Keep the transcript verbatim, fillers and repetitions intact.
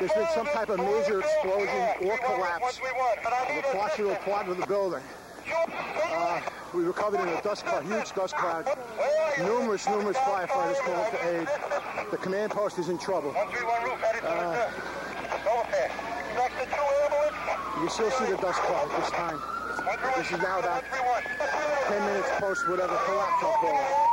there's been some type of major explosion or collapse of a partial part of the building. Uh, we recovered in a dust cloud, huge dust cloud. Numerous, numerous firefighters called for aid. The command post is in trouble. Uh, you can still see the dust cloud this time. This is now about ten minutes post whatever collapse I'll call it.